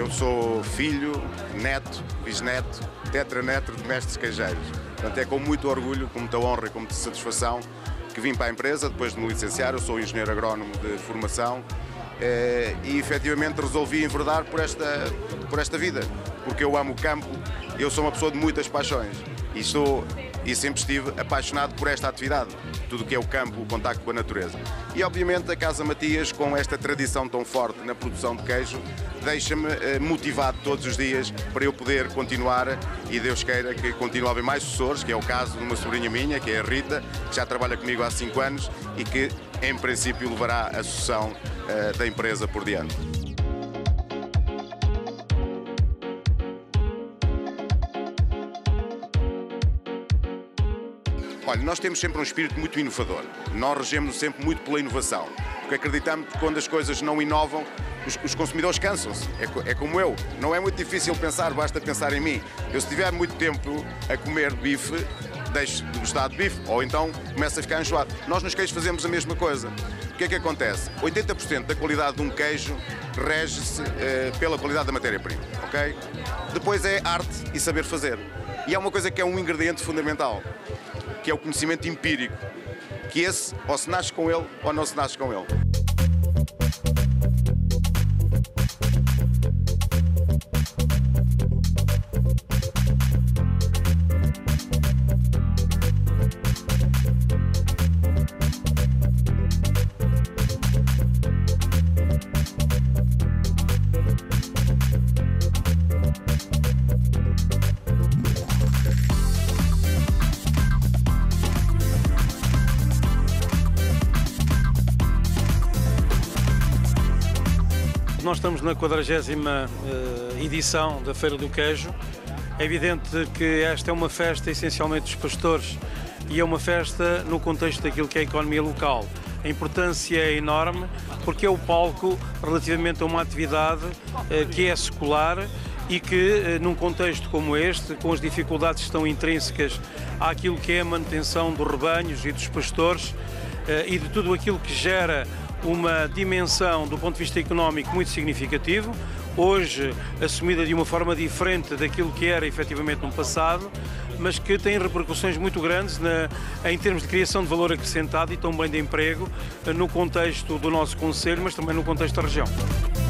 Eu sou filho, neto, bisneto, tetraneto de mestres queijeiros. Portanto, é com muito orgulho, com muita honra e com muita satisfação que vim para a empresa, depois de me licenciar. Eu sou engenheiro agrónomo de formação e efetivamente resolvi enverdar por esta vida, porque eu amo o campo, eu sou uma pessoa de muitas paixões e sempre estive apaixonado por esta atividade, tudo o que é o campo, o contacto com a natureza. E obviamente a Casa Matias, com esta tradição tão forte na produção de queijo, deixa-me motivado todos os dias para eu poder continuar, e Deus queira que continue a haver mais sucessores, que é o caso de uma sobrinha minha, que é a Rita, que já trabalha comigo há 5 anos e que em princípio levará a sucessão da empresa por diante. Olha, nós temos sempre um espírito muito inovador. Nós regemos sempre muito pela inovação, porque acreditamos que quando as coisas não inovam, os consumidores cansam-se. É como eu. Não é muito difícil pensar, basta pensar em mim. Eu, se tiver muito tempo a comer bife, deixo de gostar de bife, ou então começo a ficar enjoado. Nós nos queijos fazemos a mesma coisa. O que é que acontece? 80% da qualidade de um queijo rege-se pela qualidade da matéria-prima, ok? Depois é arte e saber fazer. E há uma coisa que é um ingrediente fundamental, que é o conhecimento empírico, que esse ou se nasce com ele ou não se nasce com ele. Nós estamos na 40ª edição da Feira do Queijo. É evidente que esta é uma festa essencialmente dos pastores e é uma festa no contexto daquilo que é a economia local. A importância é enorme porque é o palco relativamente a uma atividade que é secular e que, num contexto como este, com as dificuldades que estão intrínsecas àquilo que é a manutenção dos rebanhos e dos pastores e de tudo aquilo que gera uma dimensão do ponto de vista económico muito significativo, hoje assumida de uma forma diferente daquilo que era efetivamente no passado, mas que tem repercussões muito grandes em termos de criação de valor acrescentado e também de emprego no contexto do nosso concelho, mas também no contexto da região.